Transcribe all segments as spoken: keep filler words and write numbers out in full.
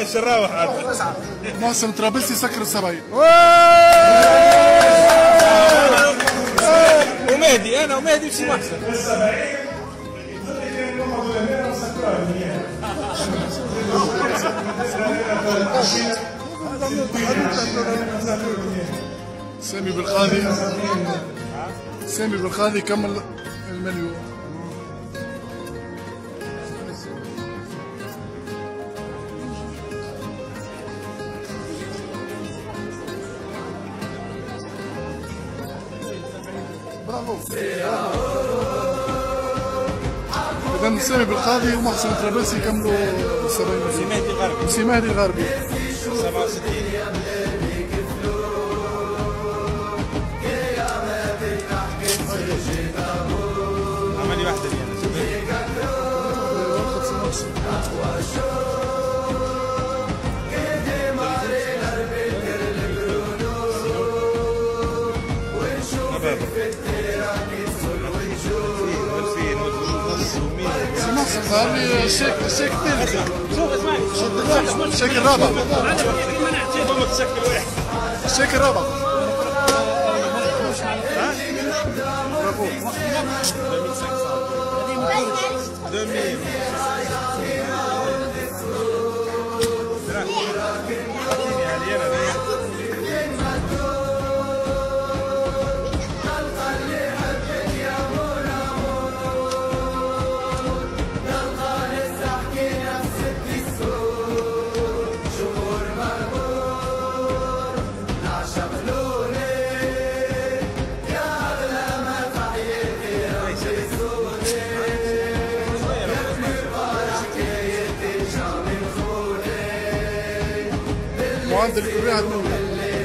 الشراوح عاد. محسن طرابلسي سكر السبعين. ومهدي انا ومهدي وسي محسن. سامي بالقاضي سامي بالقاضي كمل المليون. برافو. إذا سامي بالقاضي ومحسن طرابلسي كملوا السبعين. سي مهدي الغربي. سي مهدي الغربي. سبعة وستين. عملي واحدة دي أنا هذه الشيك الشيك الثالث. شوف اسمعني الشيك الرابع. الشيك الرابع. برافو. معدل الكبرياء الأولى.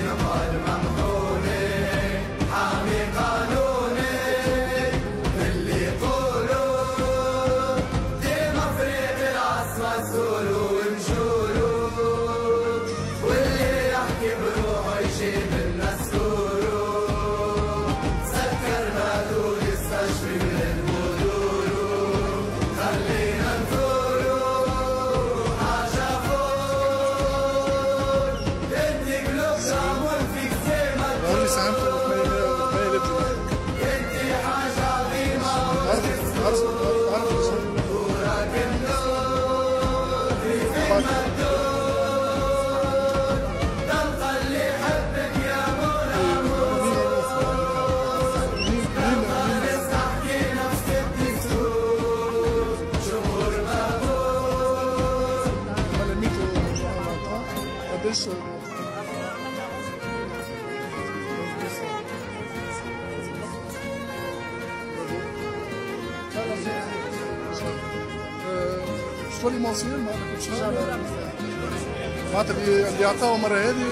شو اللي موصيل ما كنتش معناتها اللي عطاوه المره هذه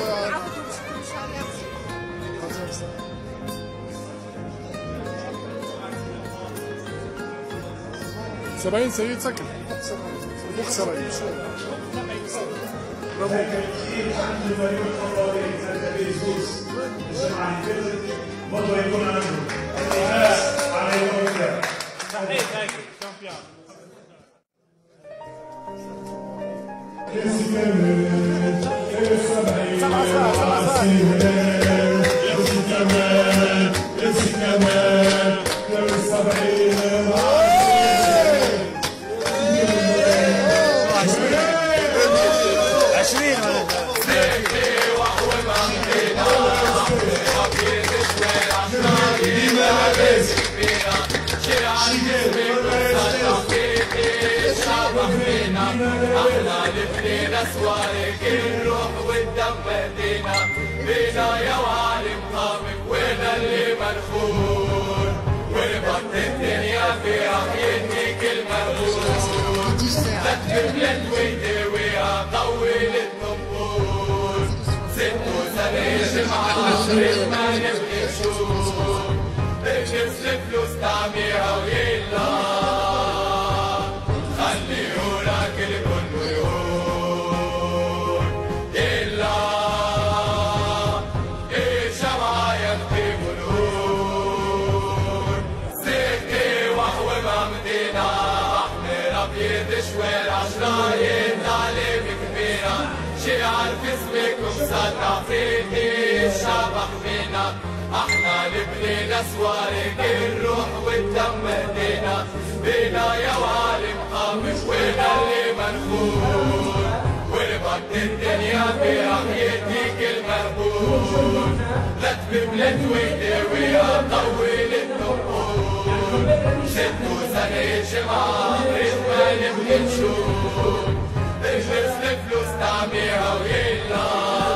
سبعين سيد سكر فوق سبعين. برافو. برضه يكون عنده احنا لفينا سوارك الروح والدم مهدينا بينا يا وعلي مقامك وانا اللي منخون وربط الدنيا في عقيدتك المهون تكتب للويداوية طول الطنبور ست وسنين مع العشرين ما نبغي نشوف اكشف الفلوس تعميها ويلا شوي العشراين تعليم كبيرة شعر باسمكم صدع فيني الشبح فينا احنا نبنينا سوارق الروح والدم اهدينا بينا يا وعالم قامش وينا اللي منخون وربط الدنيا برحيتك المهبون لا تبملت ويداويها طول الطبول شدوا سنة جمعة ريتما نبقى نشوف اجلس الفلوس تعميها ويلا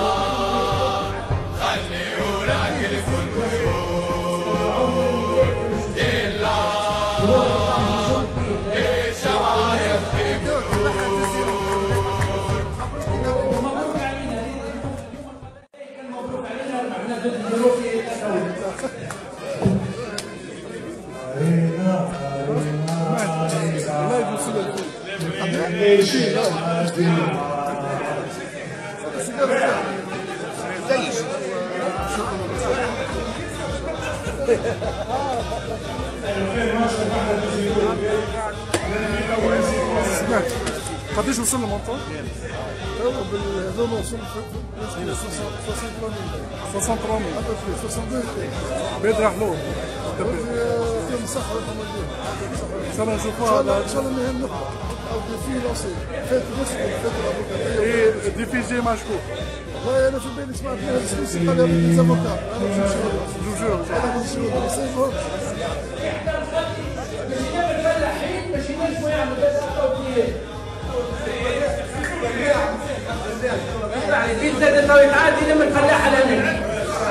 خليونا كلكم ويقول يلا ايه شعاير سمعت قديش وصل المنطقة؟ بالهذول وصل ستين بدر حلول فيهم صحة والحمد سنة نشوفوها ان شاء الله مهم او ديفي لونسي فات نصف الفترة ايه الديفي جاي مع شكون؟ والله انا في بالي سمعت فيها السويسي قال لي زافوكا انا مش جوجو انا مش جوجو بس المهم البيت زاد انه يتعدي لما الفلاحه لنا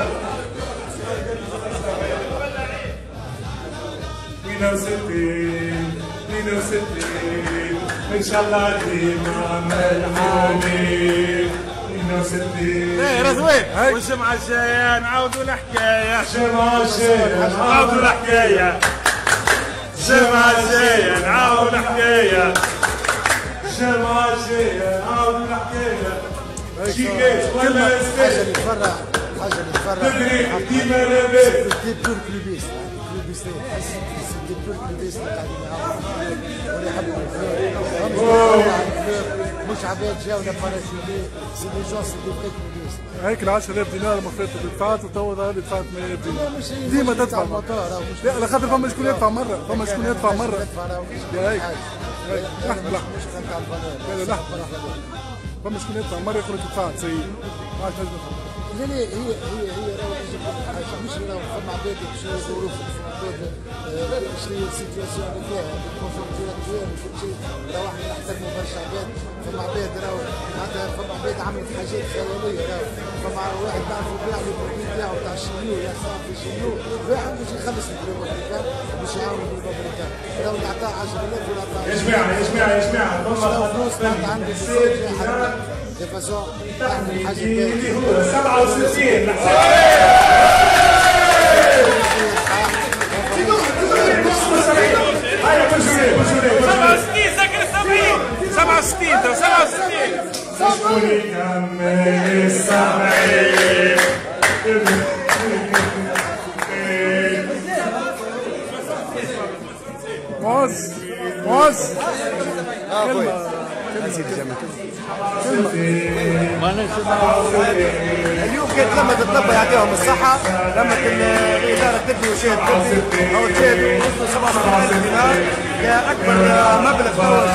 اثنين وستين اثنين وستين ان شاء الله ديما ملعونين اثنين وستين ايه رضوان والجمعة الجاية نعاودوا الحكاية الجمعة الجاية نعاودوا الحكاية الجمعة الجاية نعاودوا الحكاية الجمعة الجاية نعاودوا الحكاية شيكات ولا حاجه اللي تفرح حاجه اللي تفرح تدري ديما لاباس دي بور كلوبيس كلوبيس دي بور كلوبيس اللي قاعدين معاهم ولا يحبوا الفلور مش عباد جاونا باراشوتي سي دي جون سي دي فري كلوبيس هيك ال عشرة آلاف دينار المفروض دفعت وتوا ظهر لي دفعت مية آلاف دينار ديما تدفع لا على خاطر فما شكون يدفع مرة فما شكون يدفع مرة يا هيك لحظة لحظة لا لا لحظة فما شكون يدفع مرة يقول لك دفعت سيء ما عادش نجم لا لا هي هي هي راهو حاجه مش راهو فما عباد شنو ظروف شنو السيتياسيون اللي فيها الكونجونكتور اكتوال وكل شيء راهو احنا نحترموا برشا عباد فما عباد راهو معناتها فما عباد عملت حاجات خياليه راهو فما واحد نعرفوا يبيع لي البروبي تاعو تاع الشنيو يحصل في الشنيو واحد باش يخلص البروبي امريكان باش يعاون البروبي امريكان راهو اللي عطاه عشرة آلاف ولا عطاه يا جماعة يا جماعة يا جماعة راهو فلوس معناتها عندي دي فاسون اعمل حاجه سبعة وستين سبعة وستين سكر السبعين سبعة وستين تو سبعة وستين شكون يكمل السبعين معز معز كلمة اليوم كانت لما الطب يعطيهم الصحة لما الإدارة الطبية وشاهد طبي أو شاهد وصلوا سبعة آلاف دينار كأكبر مبلغ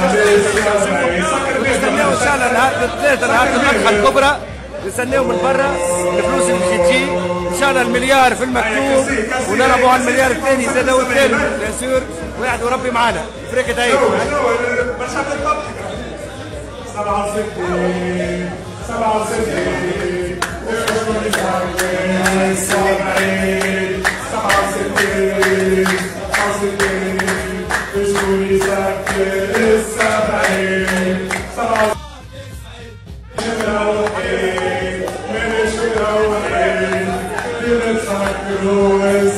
ونستناو إن شاء الله نهار الثلاثة نهار الفتحة الكبرى نستناو من برا الفلوس اللي تجي إن شاء الله المليار في المكتوب ونربوا على المليار الثاني زادوا الثالث بيان سور ويعدوا ربي معانا فريقة هيك سبعة وستين سبعة وستين سبعين سبعة وستين سبعة وستين شكون يسكر السبعين سبعة وستين من شروحين بنسكروا